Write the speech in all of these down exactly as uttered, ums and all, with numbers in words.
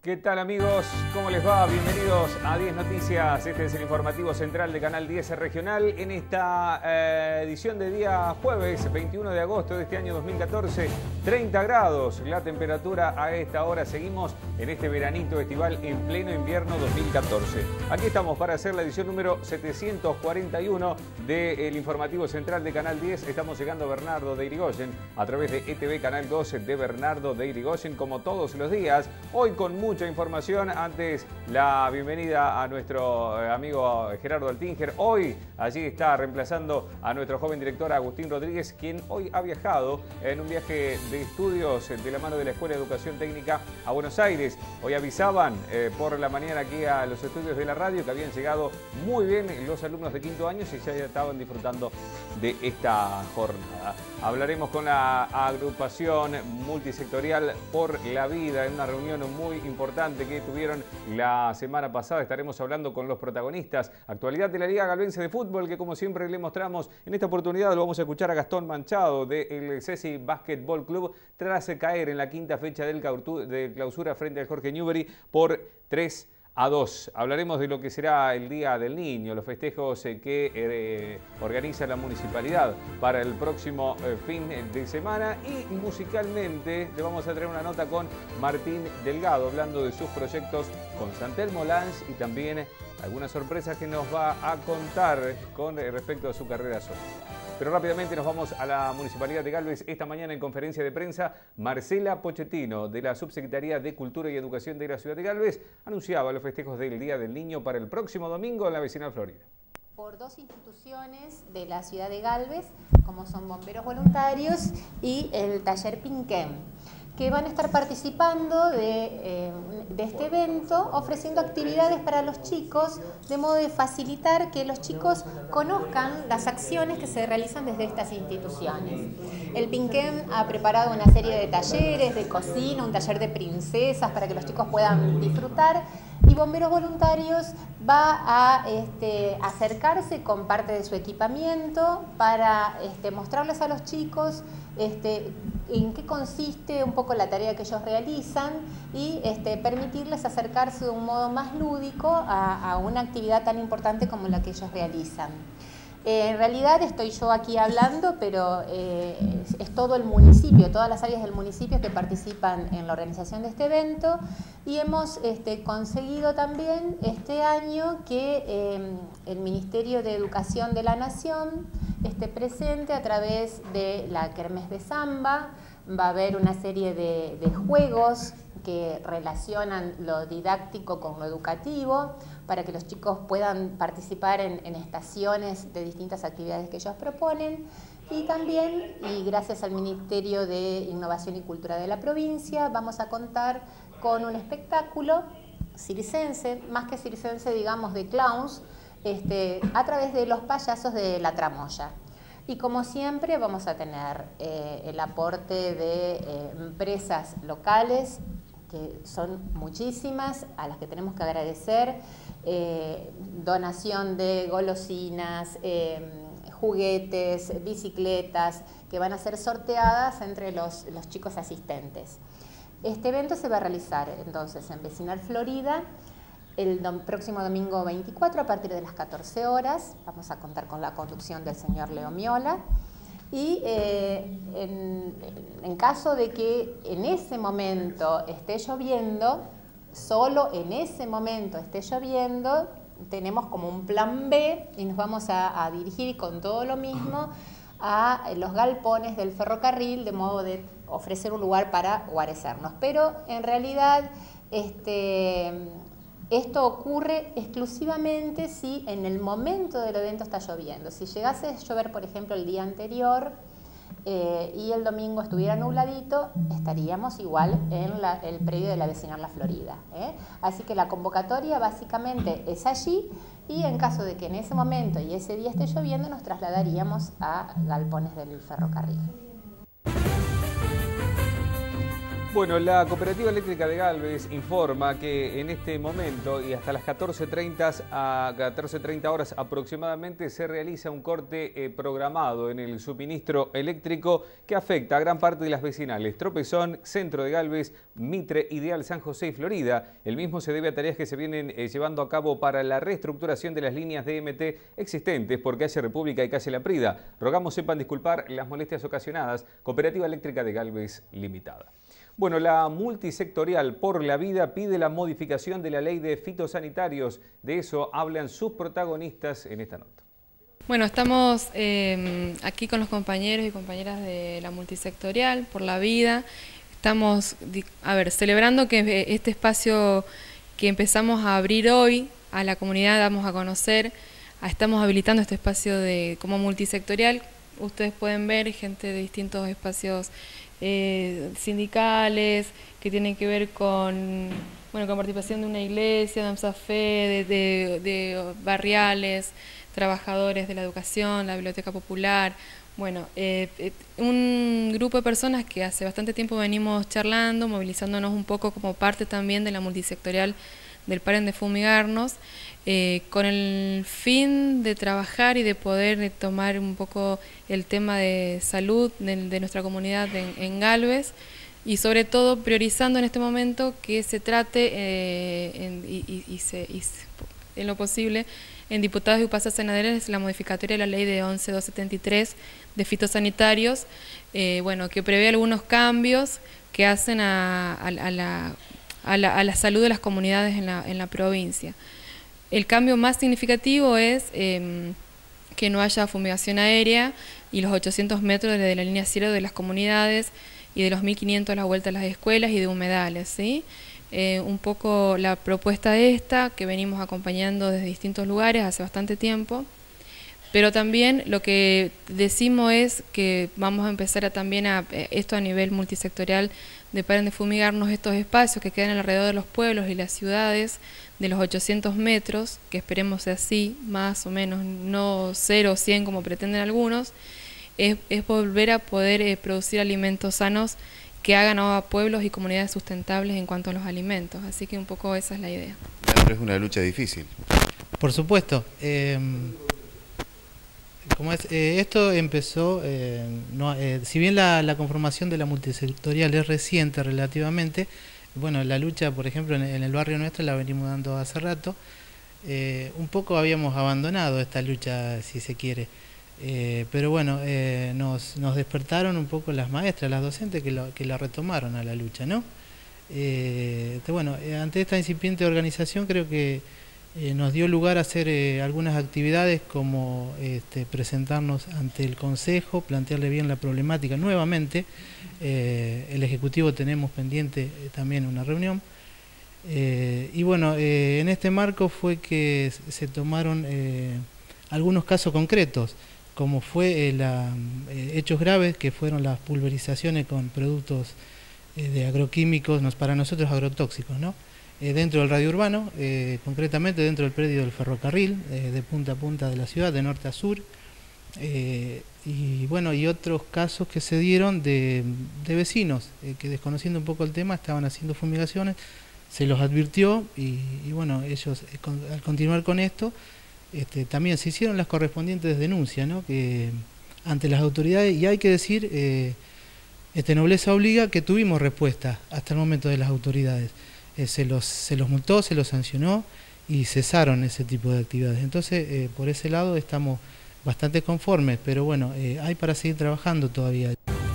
¿Qué tal, amigos? ¿Cómo les va? Bienvenidos a diez Noticias. Este es el informativo central de Canal diez Regional en esta eh, edición de día jueves veintiuno de agosto de este año dos mil catorce. treinta grados la temperatura a esta hora. Seguimos en este veranito estival en pleno invierno dos mil catorce. Aquí estamos para hacer la edición número setecientos cuarenta y uno del informativo central de Canal diez. Estamos llegando a Bernardo de Irigoyen a través de E T V Canal doce de Bernardo de Irigoyen, como todos los días. Hoy con mucha información. Antes, la bienvenida a nuestro amigo Gerardo Altinger. Hoy allí está reemplazando a nuestro joven director Agustín Rodríguez, quien hoy ha viajado en un viaje de estudios de la mano de la Escuela de Educación Técnica a Buenos Aires. Hoy avisaban eh, por la mañana aquí a los estudios de la radio que habían llegado muy bien los alumnos de quinto año y ya estaban disfrutando de esta jornada. Hablaremos con la agrupación multisectorial Por la Vida en una reunión muy importante que tuvieron la semana pasada. Estaremos hablando con los protagonistas. Actualidad de la Liga Galvense de Fútbol, que como siempre le mostramos. En esta oportunidad lo vamos a escuchar a Gastón Manchado del Ceci Basketball Club tras caer en la quinta fecha del de clausura frente al Jorge Newbery por tres a dos. Hablaremos de lo que será el Día del Niño, los festejos eh, que eh, organiza la municipalidad para el próximo eh, fin de semana, y musicalmente le vamos a traer una nota con Martín Delgado hablando de sus proyectos con Santelmo Lange y también algunas sorpresas que nos va a contar con eh, respecto a su carrera sola. Pero rápidamente nos vamos a la Municipalidad de Galvez. Esta mañana en conferencia de prensa, Marcela Pochettino, de la Subsecretaría de Cultura y Educación de la Ciudad de Galvez, anunciaba los festejos del Día del Niño para el próximo domingo en la vecinal Florida. Por dos instituciones de la Ciudad de Galvez, como son Bomberos Voluntarios y el Taller Pinquem, que van a estar participando de, eh, de este evento, ofreciendo actividades para los chicos, de modo de facilitar que los chicos conozcan las acciones que se realizan desde estas instituciones. El Pinquem ha preparado una serie de talleres de cocina, un taller de princesas para que los chicos puedan disfrutar, y Bomberos Voluntarios va a este, acercarse con parte de su equipamiento para este, mostrarles a los chicos este, en qué consiste un poco la tarea que ellos realizan y este, permitirles acercarse de un modo más lúdico a, a una actividad tan importante como la que ellos realizan. Eh, en realidad estoy yo aquí hablando, pero eh, es, es todo el municipio, todas las áreas del municipio que participan en la organización de este evento, y hemos este, conseguido también este año que eh, el Ministerio de Educación de la Nación esté presente a través de la Kermés de Samba. Va a haber una serie de, de juegos que relacionan lo didáctico con lo educativo, para que los chicos puedan participar en, en estaciones de distintas actividades que ellos proponen. Y también, y gracias al Ministerio de Innovación y Cultura de la provincia, vamos a contar con un espectáculo circense, más que circense, digamos, de clowns, este, a través de los payasos de la Tramoya. Y como siempre vamos a tener eh, el aporte de eh, empresas locales, que son muchísimas, a las que tenemos que agradecer, eh, donación de golosinas, eh, juguetes, bicicletas, que van a ser sorteadas entre los, los chicos asistentes. Este evento se va a realizar entonces en Vecinal Florida el dom- próximo domingo veinticuatro a partir de las catorce horas. Vamos a contar con la conducción del señor Leo Miola. Y eh, en, en caso de que en ese momento esté lloviendo, solo en ese momento esté lloviendo, tenemos como un plan B y nos vamos a, a dirigir con todo lo mismo a los galpones del ferrocarril, de modo de ofrecer un lugar para guarecernos. Pero en realidad este, esto ocurre exclusivamente si en el momento del evento está lloviendo. Si llegase a llover, por ejemplo, el día anterior eh, y el domingo estuviera nubladito, estaríamos igual en la, el predio de la vecinal La Florida, ¿eh? Así que la convocatoria básicamente es allí, y en caso de que en ese momento y ese día esté lloviendo, nos trasladaríamos a galpones del ferrocarril. Bueno, la Cooperativa Eléctrica de Galvez informa que en este momento y hasta las catorce treinta a catorce treinta horas aproximadamente se realiza un corte eh, programado en el suministro eléctrico que afecta a gran parte de las vecinales Tropezón, Centro de Galvez, Mitre, Ideal, San José y Florida. El mismo se debe a tareas que se vienen eh, llevando a cabo para la reestructuración de las líneas de M T existentes por Calle República y Calle La Prida. Rogamos sepan disculpar las molestias ocasionadas. Cooperativa Eléctrica de Galvez Limitada. Bueno, la multisectorial Por la Vida pide la modificación de la ley de fitosanitarios. De eso hablan sus protagonistas en esta nota. Bueno, estamos eh, aquí con los compañeros y compañeras de la multisectorial Por la Vida. Estamos, a ver, celebrando que este espacio que empezamos a abrir hoy a la comunidad, damos a conocer, estamos habilitando este espacio de como multisectorial. Ustedes pueden ver gente de distintos espacios Eh, sindicales, que tienen que ver con, bueno, con participación de una iglesia, de AMSAFE, de, de, de barriales, trabajadores de la educación, la biblioteca popular. Bueno, eh, eh, un grupo de personas que hace bastante tiempo venimos charlando, movilizándonos un poco como parte también de la multisectorial del Paren de Fumigarnos, eh, con el fin de trabajar y de poder tomar un poco el tema de salud de, de nuestra comunidad en, en Galvez, y sobre todo priorizando en este momento que se trate eh, en, y, y, y se, y se, en lo posible en diputados y upasas senadores la modificatoria de la ley de once mil doscientos setenta y tres de fitosanitarios, eh, bueno, que prevé algunos cambios que hacen a, a, a la A la, a la salud de las comunidades en la, en la provincia. El cambio más significativo es eh, que no haya fumigación aérea y los ochocientos metros de la línea cero de las comunidades y de los mil quinientos a la vuelta a las escuelas y de humedales, ¿sí? Eh, un poco la propuesta esta que venimos acompañando desde distintos lugares hace bastante tiempo, pero también lo que decimos es que vamos a empezar a también a esto a nivel multisectorial de Paren de Fumigarnos, estos espacios que quedan alrededor de los pueblos y las ciudades de los ochocientos metros, que esperemos sea así, más o menos, no cero o cien como pretenden algunos, es, es volver a poder eh, producir alimentos sanos que hagan a pueblos y comunidades sustentables en cuanto a los alimentos. Así que un poco esa es la idea. Pero es una lucha difícil. Por supuesto. Eh, Como es, eh, esto empezó, eh, no, eh, si bien la, la conformación de la multisectorial es reciente relativamente, bueno, la lucha, por ejemplo, en, en el barrio nuestro la venimos dando hace rato, eh, un poco habíamos abandonado esta lucha, si se quiere, eh, pero bueno, eh, nos, nos despertaron un poco las maestras, las docentes que, lo, que la retomaron a la lucha, ¿no? Eh, bueno, ante esta incipiente organización creo que Eh, nos dio lugar a hacer eh, algunas actividades como este, presentarnos ante el Consejo, plantearle bien la problemática nuevamente. Eh, el Ejecutivo tenemos pendiente eh, también una reunión. Eh, y bueno, eh, en este marco fue que se tomaron eh, algunos casos concretos, como fue eh, la, eh, hechos graves que fueron las pulverizaciones con productos eh, de agroquímicos, nos, para nosotros agrotóxicos, ¿no? Eh, dentro del radio urbano, eh, concretamente dentro del predio del ferrocarril, eh, de punta a punta de la ciudad, de norte a sur, eh, y bueno, y otros casos que se dieron de, de vecinos, eh, que desconociendo un poco el tema estaban haciendo fumigaciones, se los advirtió y, y bueno, ellos eh, con, al continuar con esto, este, también se hicieron las correspondientes denuncias, ¿no? Que ante las autoridades, y hay que decir, eh, este, nobleza obliga, que tuvimos respuesta hasta el momento de las autoridades. Eh, se, los, se los multó, se los sancionó y cesaron ese tipo de actividades. Entonces, eh, por ese lado estamos bastante conformes, pero bueno, eh, hay para seguir trabajando todavía.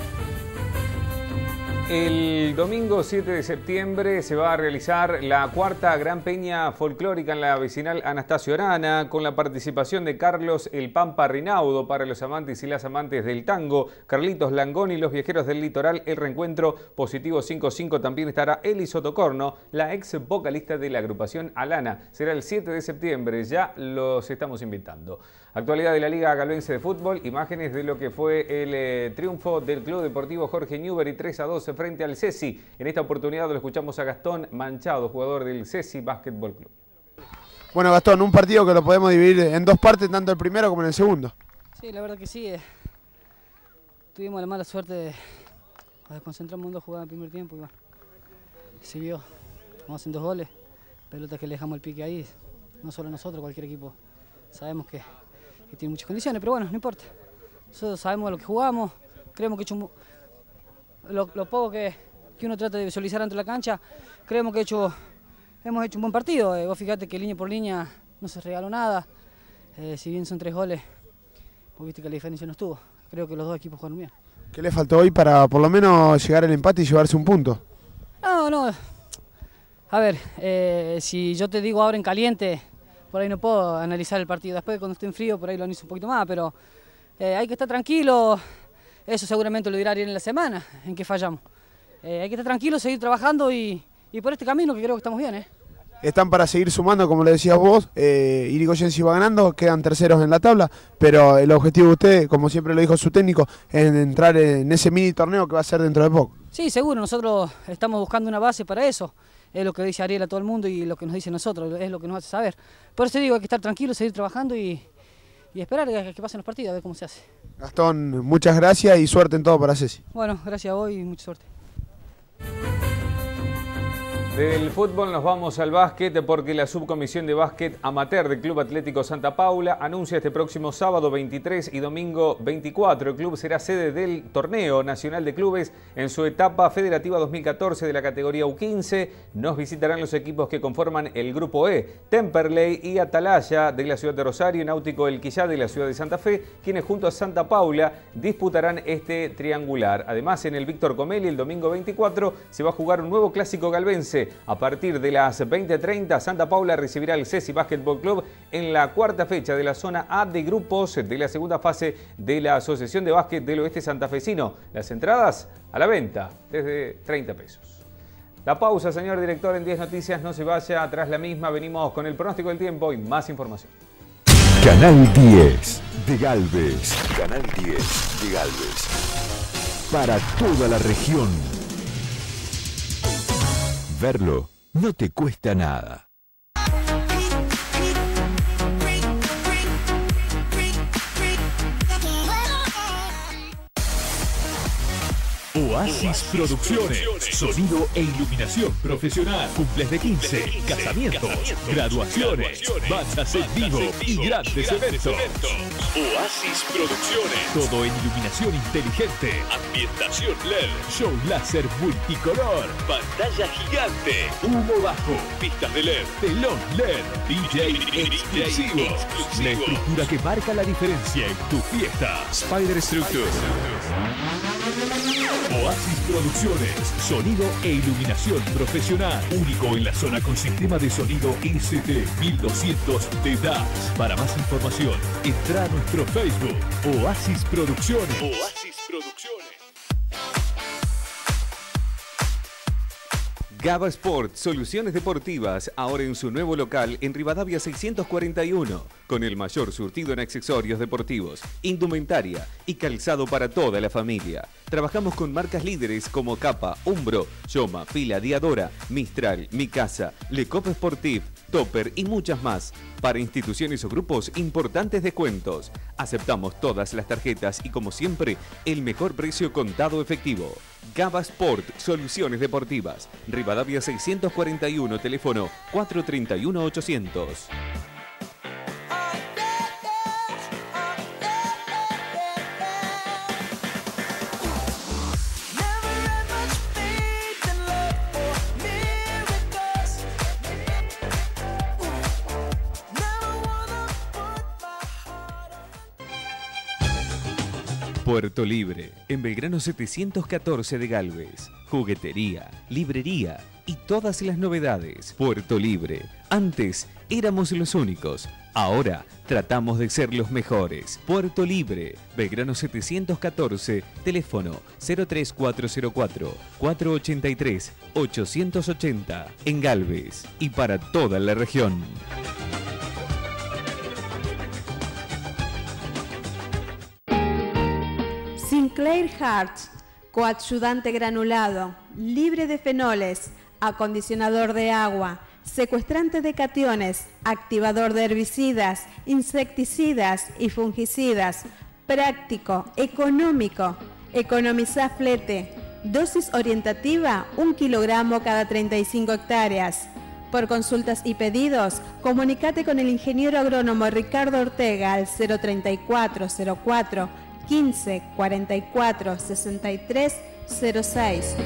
El domingo siete de septiembre se va a realizar la cuarta Gran Peña Folclórica en la vecinal Anastasio Arana, con la participación de Carlos El Pampa Rinaudo para los amantes y las amantes del tango, Carlitos Langón y los viajeros del litoral. El reencuentro Positivo cinco cinco también estará Eli Sotocorno, la ex vocalista de la agrupación Alana. Será el siete de septiembre, ya los estamos invitando. Actualidad de la Liga Galvense de Fútbol, imágenes de lo que fue el eh, triunfo del Club Deportivo Jorge Newbery tres a dos frente al Ceci. En esta oportunidad lo escuchamos a Gastón Manchado, jugador del Ceci Básquetbol Club. Bueno, Gastón, un partido que lo podemos dividir en dos partes, tanto el primero como en el segundo. Sí, la verdad que sí. Eh. Tuvimos la mala suerte de desconcentrarnos en dos jugadas en el primer tiempo y bueno, se vio, vamos haciendo dos goles, pelotas que le dejamos el pique ahí, no solo nosotros, cualquier equipo. Sabemos que, que tiene muchas condiciones, pero bueno, no importa. Nosotros sabemos lo que jugamos, creemos que hecho, lo, lo poco que, que uno trata de visualizar dentro de la cancha, creemos que hecho, hemos hecho un buen partido. Eh, vos fíjate que línea por línea no se regaló nada, eh, si bien son tres goles, vos viste que la diferencia no estuvo. Creo que los dos equipos jugaron bien. ¿Qué le faltó hoy para por lo menos llegar al empate y llevarse un punto? No, no. A ver, eh, si yo te digo ahora en caliente, por ahí no puedo analizar el partido. Después cuando esté en frío, por ahí lo analizo un poquito más, pero eh, hay que estar tranquilo. Eso seguramente lo dirá Ariel en la semana, en que fallamos. Eh, hay que estar tranquilo, seguir trabajando y, y por este camino que creo que estamos bien, ¿eh? Están para seguir sumando, como le decías vos, eh, Irigoyensi va ganando, quedan terceros en la tabla, pero el objetivo de usted, como siempre lo dijo su técnico, es entrar en ese mini torneo que va a ser dentro de poco. Sí, seguro, nosotros estamos buscando una base para eso, es lo que dice Ariel a todo el mundo y lo que nos dice nosotros, es lo que nos hace saber. Por eso digo, hay que estar tranquilos, seguir trabajando y, y esperar a que pasen los partidos, a ver cómo se hace. Gastón, muchas gracias y suerte en todo para Ceci. Bueno, gracias a vos y mucha suerte. Del fútbol nos vamos al básquet porque la subcomisión de básquet amateur del Club Atlético Santa Paula anuncia este próximo sábado veintitrés y domingo veinticuatro. El club será sede del Torneo Nacional de Clubes en su etapa federativa dos mil catorce de la categoría U quince. Nos visitarán los equipos que conforman el Grupo E, Temperley y Atalaya de la ciudad de Rosario y Náutico El Quillá de la ciudad de Santa Fe, quienes junto a Santa Paula disputarán este triangular. Además, en el Víctor Comelli el domingo veinticuatro se va a jugar un nuevo clásico galvense. A partir de las veinte treinta, Santa Paula recibirá el Ceci Basketball Club en la cuarta fecha de la zona A de grupos de la segunda fase de la Asociación de Básquet del Oeste Santafesino. Las entradas a la venta desde treinta pesos. La pausa, señor director, en diez Noticias. No se vaya, tras la misma venimos con el pronóstico del tiempo y más información. Canal diez de Galvez. Canal diez de Galvez. Para toda la región. Verlo no te cuesta nada. Oasis Producciones, sonido e iluminación profesional, cumples de quince, casamientos, graduaciones, bandas en vivo y grandes eventos. Oasis Producciones, todo en iluminación inteligente, ambientación L E D, show láser multicolor, pantalla gigante, humo bajo, pistas de L E D, telón L E D, D J exclusivo, la estructura que marca la diferencia en tu fiesta. Spider Structure. Oasis Producciones, sonido e iluminación profesional, único en la zona con sistema de sonido S T mil doscientos de D A S. Para más información, entra a nuestro Facebook, Oasis Producciones. Oasis Producciones. Gaba Sport, soluciones deportivas, ahora en su nuevo local en Rivadavia seiscientos cuarenta y uno, con el mayor surtido en accesorios deportivos, indumentaria y calzado para toda la familia. Trabajamos con marcas líderes como Capa, Umbro, Yoma, Fila, Diadora, Mistral, Mikasa, Le Coq Sportif, Topper y muchas más. Para instituciones o grupos, importantes descuentos. Aceptamos todas las tarjetas y, como siempre, el mejor precio contado efectivo. Gaba Sport, soluciones deportivas. Rivadavia seiscientos cuarenta y uno, teléfono cuatro tres uno ochocientos. Puerto Libre, en Belgrano setecientos catorce de Galvez. Juguetería, librería y todas las novedades. Puerto Libre. Antes éramos los únicos. Ahora tratamos de ser los mejores. Puerto Libre, Belgrano setecientos catorce, teléfono cero tres cuatro cero cuatro, cuatro ocho tres, ocho ocho cero en Galvez y para toda la región. Sinclair Hearts, coadyuvante granulado, libre de fenoles, acondicionador de agua, secuestrante de cationes, activador de herbicidas, insecticidas y fungicidas, práctico, económico, economiza flete, Dosis orientativa, un kilogramo cada treinta y cinco hectáreas. Por consultas y pedidos, comunícate con el ingeniero agrónomo Ricardo Ortega al cero treinta y cuatro cero cuatro quince cuarenta y cuatro sesenta y tres cero seis.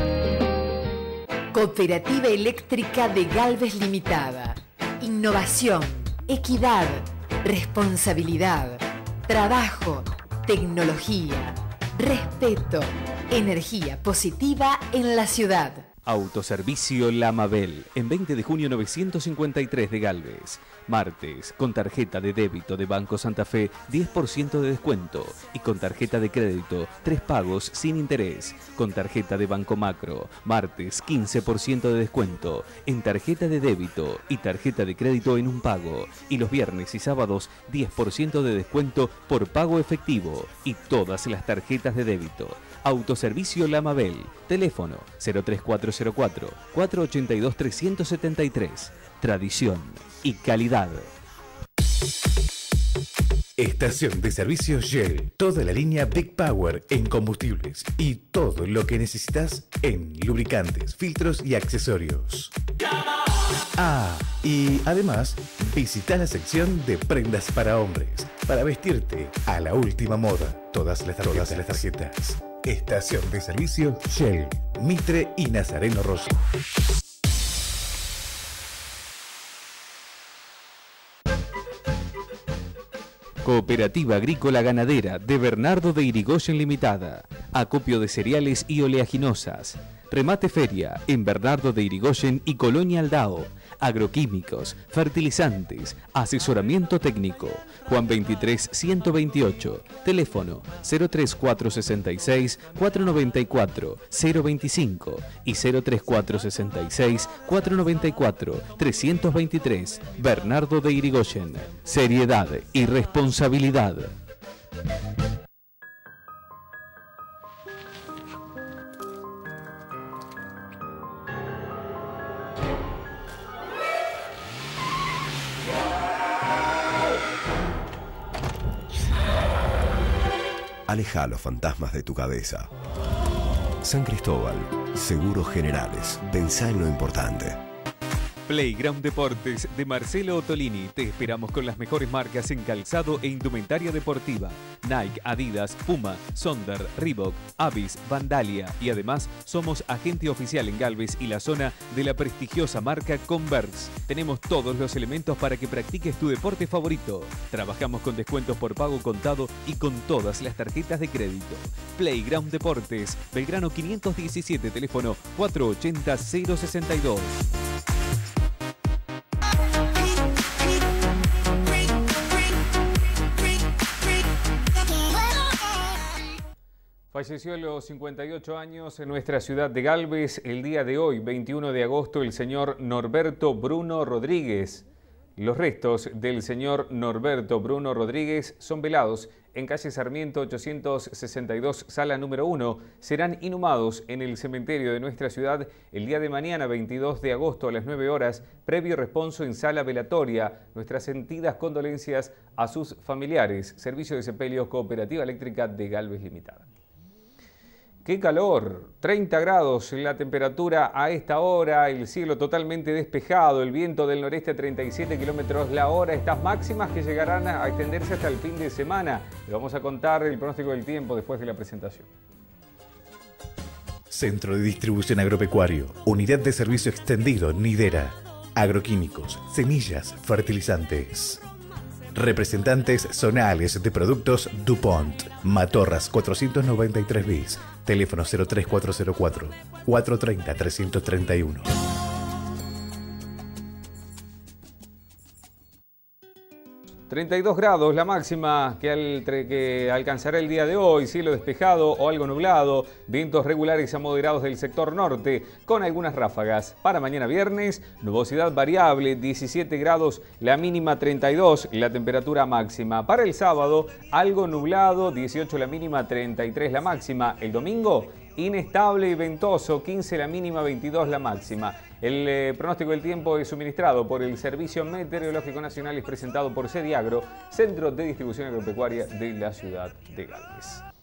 Cooperativa Eléctrica de Galvez Limitada. Innovación, equidad, responsabilidad, trabajo, tecnología, respeto, energía positiva en la ciudad. Autoservicio La Mabel, en veinte de junio novecientos cincuenta y tres de Galvez. Martes, con tarjeta de débito de Banco Santa Fe, diez por ciento de descuento. Y con tarjeta de crédito, tres pagos sin interés. Con tarjeta de Banco Macro, martes, quince por ciento de descuento. En tarjeta de débito y tarjeta de crédito en un pago. Y los viernes y sábados, diez por ciento de descuento por pago efectivo. Y todas las tarjetas de débito. Autoservicio La Mabel. Teléfono cero tres cuatro cero cuatro cuatro ocho dos tres siete tres. Tradición y calidad. Estación de servicio Shell. Toda la línea Big Power en combustibles y todo lo que necesitas en lubricantes, filtros y accesorios. Ah, y además, visita la sección de prendas para hombres, para vestirte a la última moda. Todas las tarjetas. Todas las tarjetas. Estación de servicio Shell, Mitre y Nazareno Rosso. Cooperativa Agrícola Ganadera de Bernardo de Irigoyen Limitada. Acopio de cereales y oleaginosas. Remate feria en Bernardo de Irigoyen y Colonia Aldao. Agroquímicos, fertilizantes, asesoramiento técnico. Juan veintitrés ciento veintiocho. Teléfono cero tres cuatro seis seis cuatro nueve cuatro cero veinticinco y cero tres cuatro seis seis cuatro nueve cuatro tres dos tres. Bernardo de Irigoyen. Seriedad y responsabilidad. Aleja a los fantasmas de tu cabeza. San Cristóbal, Seguros Generales. Pensá en lo importante. Playground Deportes de Marcelo Ottolini. Te esperamos con las mejores marcas en calzado e indumentaria deportiva. Nike, Adidas, Puma, Sonder, Reebok, Avis, Vandalia. Y además somos agente oficial en Galvez y la zona de la prestigiosa marca Converse. Tenemos todos los elementos para que practiques tu deporte favorito. Trabajamos con descuentos por pago contado y con todas las tarjetas de crédito. Playground Deportes, Belgrano quinientos diecisiete, teléfono cuatro ochenta cero sesenta y dos. Falleció a los cincuenta y ocho años en nuestra ciudad de Galvez el día de hoy, veintiuno de agosto, el señor Norberto Bruno Rodríguez. Los restos del señor Norberto Bruno Rodríguez son velados en calle Sarmiento ochocientos sesenta y dos, sala número uno. Serán inhumados en el cementerio de nuestra ciudad el día de mañana, veintidós de agosto, a las nueve horas, previo responso en sala velatoria. Nuestras sentidas condolencias a sus familiares. Servicio de sepelios Cooperativa Eléctrica de Galvez Limitada. ¡Qué calor! treinta grados la temperatura a esta hora, el cielo totalmente despejado, el viento del noreste a treinta y siete kilómetros la hora, estas máximas que llegarán a extenderse hasta el fin de semana. Le vamos a contar el pronóstico del tiempo después de la presentación. Centro de Distribución Agropecuario, Unidad de Servicio Extendido Nidera, Agroquímicos, Semillas, Fertilizantes. Representantes zonales de productos DuPont, Matorras cuatrocientos noventa y tres bis, teléfono cero tres cuatro cero cuatro cuatro tres cero tres tres uno. treinta y dos grados la máxima que, al, que alcanzará el día de hoy, cielo despejado o algo nublado, vientos regulares a moderados del sector norte con algunas ráfagas. Para mañana viernes, nubosidad variable, diecisiete grados la mínima, treinta y dos la temperatura máxima. Para el sábado, algo nublado, dieciocho la mínima, treinta y tres la máxima. El domingo, inestable y ventoso, quince la mínima, veintidós la máxima. El eh, pronóstico del tiempo es suministrado por el Servicio Meteorológico Nacional y es presentado por Sediagro, Centro de Distribución Agropecuaria de la ciudad de Galvez.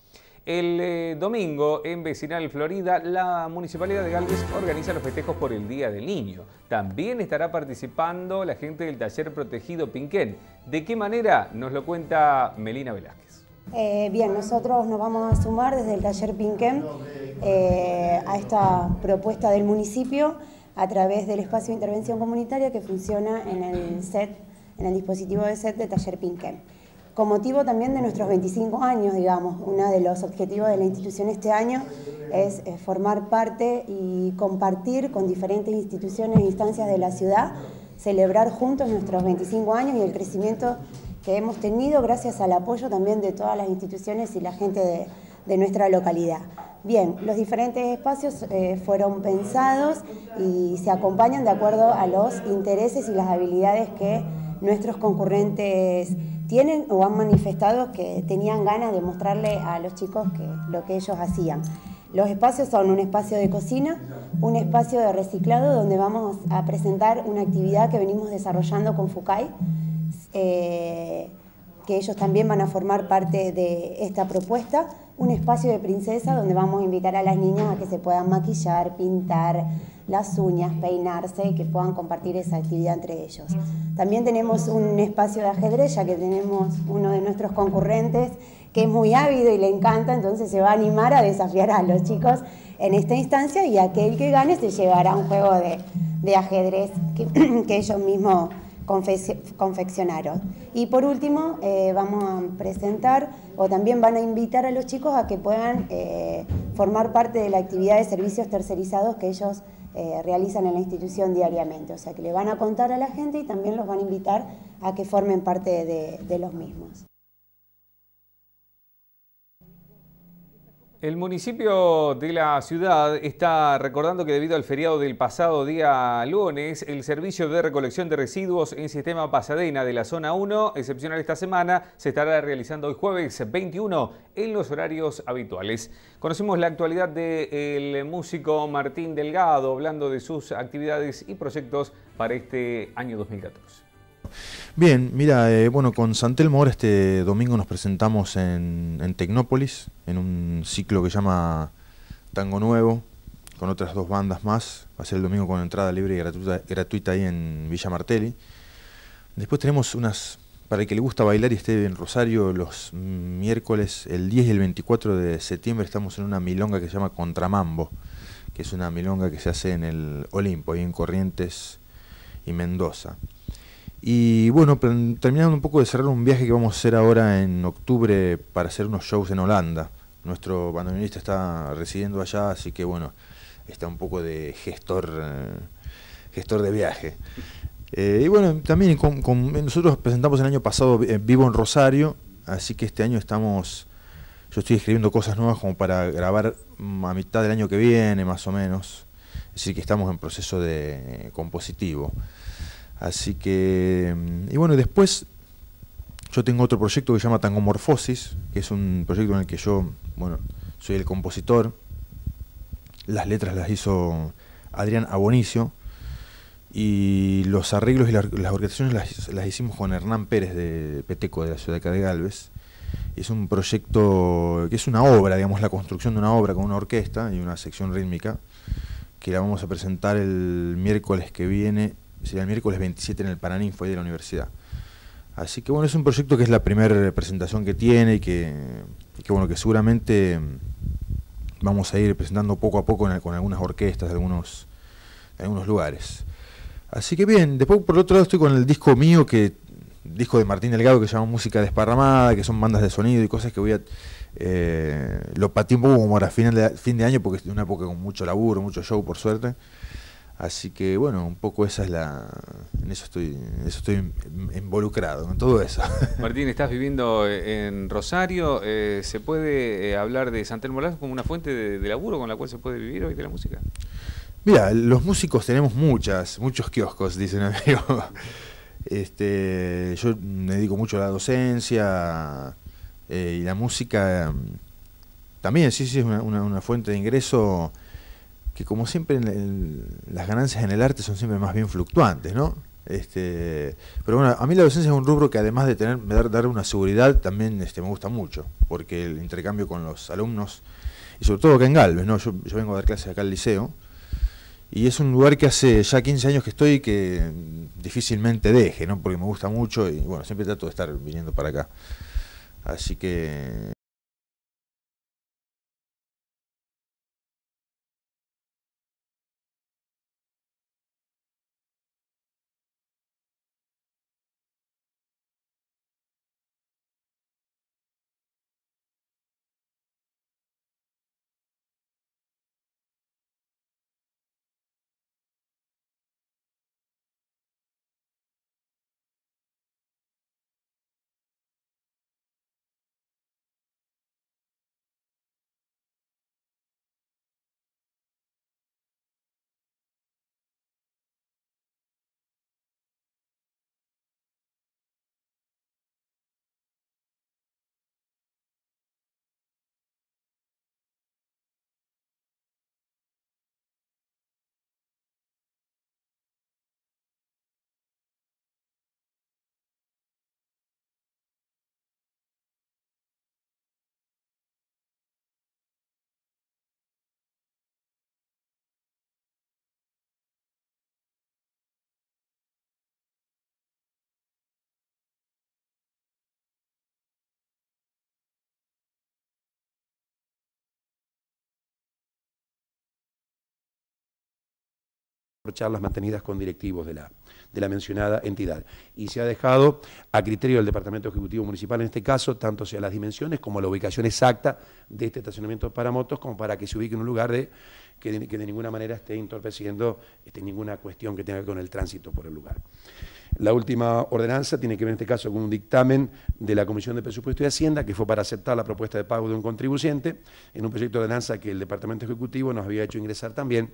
El eh, domingo en Vecinal Florida, la Municipalidad de Galvez organiza los festejos por el Día del Niño. También estará participando la gente del taller protegido Pinquén. ¿De qué manera? Nos lo cuenta Melina Velázquez. Eh, bien, nosotros nos vamos a sumar desde el taller Pinquén eh, a esta propuesta del municipio a través del espacio de intervención comunitaria que funciona en el set, en el dispositivo de set de taller Pinquén. Con motivo también de nuestros veinticinco años, digamos, uno de los objetivos de la institución este año es eh, formar parte y compartir con diferentes instituciones e instancias de la ciudad, celebrar juntos nuestros veinticinco años y el crecimiento que hemos tenido gracias al apoyo también de todas las instituciones y la gente de, de nuestra localidad. Bien, los diferentes espacios eh, fueron pensados y se acompañan de acuerdo a los intereses y las habilidades que nuestros concurrentes tienen o han manifestado que tenían ganas de mostrarle a los chicos que, lo que ellos hacían. Los espacios son un espacio de cocina, un espacio de reciclado donde vamos a presentar una actividad que venimos desarrollando con FUCAI, eh, que ellos también van a formar parte de esta propuesta, un espacio de princesa donde vamos a invitar a las niñas a que se puedan maquillar, pintar las uñas, peinarse y que puedan compartir esa actividad entre ellos. También tenemos un espacio de ajedrez, ya que tenemos uno de nuestros concurrentes que es muy ávido y le encanta, entonces se va a animar a desafiar a los chicos en esta instancia y aquel que gane se llevará un juego de, de ajedrez que, que ellos mismos confeccionaron. Y por último, eh, vamos a presentar o también van a invitar a los chicos a que puedan eh, formar parte de la actividad de servicios tercerizados que ellos eh, realizan en la institución diariamente. O sea que le van a contar a la gente y también los van a invitar a que formen parte de, de los mismos. El municipio de la ciudad está recordando que debido al feriado del pasado día lunes, el servicio de recolección de residuos en sistema Pasadena de la zona uno, excepcional esta semana, se estará realizando hoy jueves veintiuno en los horarios habituales. Conocemos la actualidad del músico Martín Delgado, hablando de sus actividades y proyectos para este año dos mil catorce. Bien, mira, eh, bueno, con Santelmo ahora este domingo nos presentamos en, en Tecnópolis, en un ciclo que se llama Tango Nuevo, con otras dos bandas más. Va a ser el domingo con entrada libre y gratuita, gratuita ahí en Villa Martelli. Después tenemos unas, para el que le gusta bailar y esté en Rosario, los miércoles, el diez y el veinticuatro de septiembre, estamos en una milonga que se llama Contramambo, que es una milonga que se hace en el Olimpo, ahí en Corrientes y Mendoza. Y bueno, terminando un poco de cerrar un viaje que vamos a hacer ahora en octubre para hacer unos shows en Holanda. Nuestro bandoneonista está residiendo allá, así que bueno, está un poco de gestor, eh, gestor de viaje. Eh, y bueno, también con, con, nosotros presentamos el año pasado eh, Vivo en Rosario, así que este año estamos, yo estoy escribiendo cosas nuevas como para grabar a mitad del año que viene, más o menos. Es decir, que estamos en proceso de eh, compositivo. Así que, y bueno, después yo tengo otro proyecto que se llama Tangomorfosis, que es un proyecto en el que yo, bueno, soy el compositor. Las letras las hizo Adrián Abonicio y los arreglos y las, las orquestaciones las, las hicimos con Hernán Pérez de Peteco, de la ciudad de Galvez. Es un proyecto que es una obra, digamos, la construcción de una obra con una orquesta y una sección rítmica, que la vamos a presentar el miércoles que viene. Sería el miércoles veintisiete en el Paraninfo de la universidad. Así que bueno, es un proyecto que es la primera presentación que tiene y que, y que bueno, que seguramente vamos a ir presentando poco a poco en, con algunas orquestas de algunos, de algunos lugares. Así que bien, después por el otro lado estoy con el disco mío, que disco de Martín Delgado, que se llama Música Desparramada, que son bandas de sonido y cosas que voy a... Eh, lo pateé un poco como para final de, fin de año, porque es una época con mucho laburo, mucho show, por suerte. Así que bueno, un poco esa es la, en eso estoy, en eso estoy involucrado, en todo eso. Martín, estás viviendo en Rosario, eh, ¿se puede eh, hablar de Santelmo como una fuente de, de laburo con la cual se puede vivir hoy de la música? Mira, los músicos tenemos muchas, muchos kioscos, dice un amigo. Este, yo me dedico mucho a la docencia eh, y la música también, sí, sí, es una, una, una fuente de ingreso que como siempre en el, las ganancias en el arte son siempre más bien fluctuantes, ¿no? Este, pero bueno, a mí la docencia es un rubro que además de tener, dar, dar una seguridad, también este, me gusta mucho, porque el intercambio con los alumnos, y sobre todo acá en Galvez, ¿no? yo, yo vengo a dar clases acá al liceo, y es un lugar que hace ya quince años que estoy que difícilmente deje, ¿no? Porque me gusta mucho y bueno, siempre trato de estar viniendo para acá. Así que... charlas mantenidas con directivos de la, de la mencionada entidad. Y se ha dejado a criterio del Departamento Ejecutivo Municipal, en este caso, tanto sea las dimensiones como la ubicación exacta de este estacionamiento para motos, como para que se ubique en un lugar de, que, de, que de ninguna manera esté entorpeciendo este, ninguna cuestión que tenga que ver con el tránsito por el lugar. La última ordenanza tiene que ver en este caso con un dictamen de la Comisión de Presupuesto y Hacienda, que fue para aceptar la propuesta de pago de un contribuyente, en un proyecto de ordenanza que el Departamento Ejecutivo nos había hecho ingresar también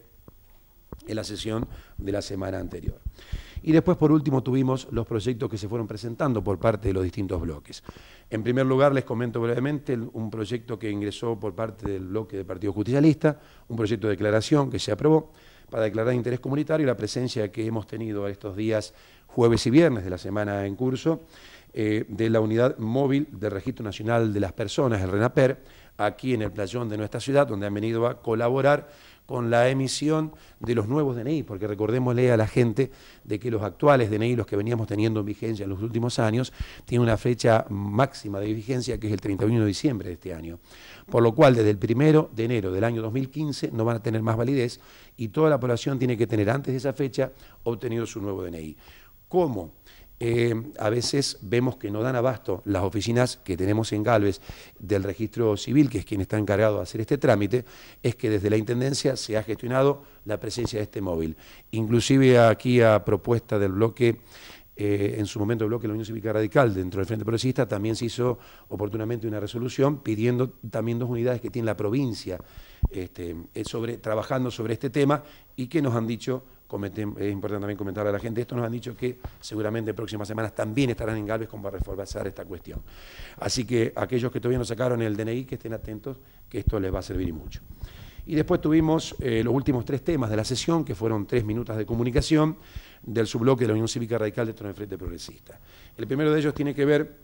en la sesión de la semana anterior. Y después, por último, tuvimos los proyectos que se fueron presentando por parte de los distintos bloques. En primer lugar, les comento brevemente un proyecto que ingresó por parte del bloque del Partido Justicialista, un proyecto de declaración que se aprobó para declarar de interés comunitario la presencia que hemos tenido estos días, jueves y viernes de la semana en curso, eh, de la Unidad Móvil del Registro Nacional de las Personas, el RENAPER, aquí en el playón de nuestra ciudad, donde han venido a colaborar con la emisión de los nuevos D N I, porque recordémosle a la gente de que los actuales D N I, los que veníamos teniendo en vigencia en los últimos años, tienen una fecha máxima de vigencia que es el treinta y uno de diciembre de este año. Por lo cual, desde el primero de enero del año dos mil quince no van a tener más validez y toda la población tiene que tener antes de esa fecha obtenido su nuevo D N I. ¿Cómo? Eh, a veces vemos que no dan abasto las oficinas que tenemos en Galvez del registro civil, que es quien está encargado de hacer este trámite, es que desde la Intendencia se ha gestionado la presencia de este móvil. Inclusive aquí a propuesta del bloque, eh, en su momento el bloque de la Unión Cívica Radical dentro del Frente Progresista, también se hizo oportunamente una resolución pidiendo también dos unidades que tiene la provincia este, sobre, trabajando sobre este tema y que nos han dicho... Es importante también comentarle a la gente, esto nos han dicho que seguramente en próximas semanas también estarán en Galvez como para reforzar esta cuestión. Así que aquellos que todavía no sacaron el D N I, que estén atentos, que esto les va a servir y mucho. Y después tuvimos eh, los últimos tres temas de la sesión, que fueron tres minutos de comunicación del subbloque de la Unión Cívica Radical dentro del Frente Progresista. El primero de ellos tiene que ver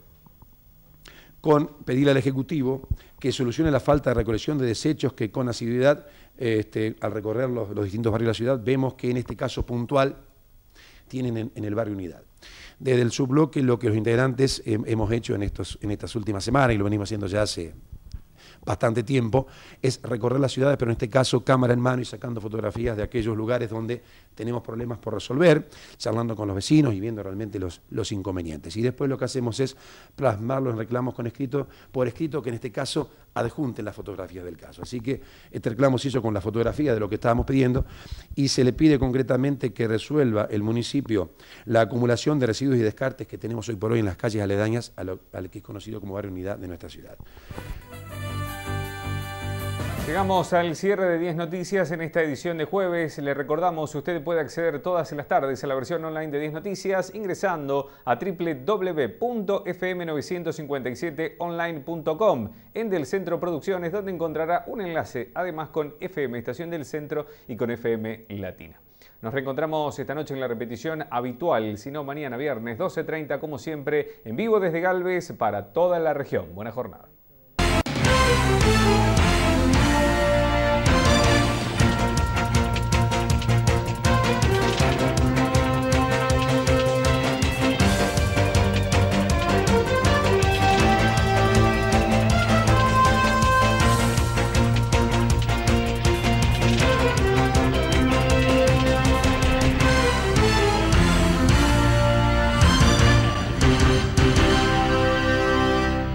con pedirle al Ejecutivo que solucione la falta de recolección de desechos que con asiduidad, este, al recorrer los, los distintos barrios de la ciudad, vemos que en este caso puntual tienen en, en el barrio Unidad. Desde el subbloque, lo que los integrantes eh, hemos hecho en, estos, en estas últimas semanas, y lo venimos haciendo ya hace bastante tiempo, es recorrer las ciudades, pero en este caso cámara en mano y sacando fotografías de aquellos lugares donde tenemos problemas por resolver, charlando con los vecinos y viendo realmente los, los inconvenientes. Y después lo que hacemos es plasmarlos en reclamos con escrito, por escrito, que en este caso adjunten las fotografías del caso. Así que este reclamo se hizo con la fotografía de lo que estábamos pidiendo y se le pide concretamente que resuelva el municipio la acumulación de residuos y descartes que tenemos hoy por hoy en las calles aledañas a lo, al que es conocido como barrio Unidad de nuestra ciudad. Llegamos al cierre de diez Noticias en esta edición de jueves. Le recordamos, usted puede acceder todas las tardes a la versión online de diez Noticias ingresando a doble u doble u doble u punto f m novecientos cincuenta y siete online punto com en Del Centro Producciones, donde encontrará un enlace además con F M Estación del Centro y con F M Latina. Nos reencontramos esta noche en la repetición habitual, si no mañana viernes doce treinta, como siempre, en vivo desde Galvez para toda la región. Buena jornada.